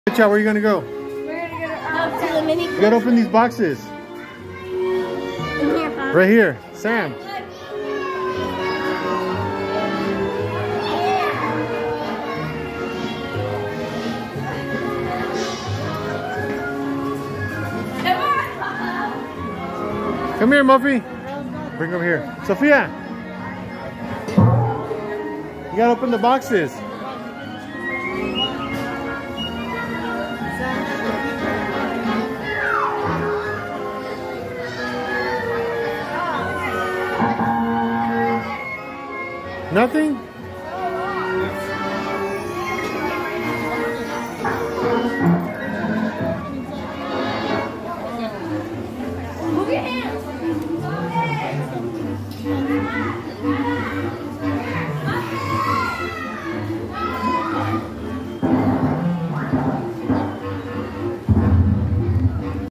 Where are you gonna go? We're gonna go to the mini. You gotta open these boxes. In here, huh? Right here, Sam. Come here, Muffy. Bring him here. Sophia. You gotta open the boxes. Nothing?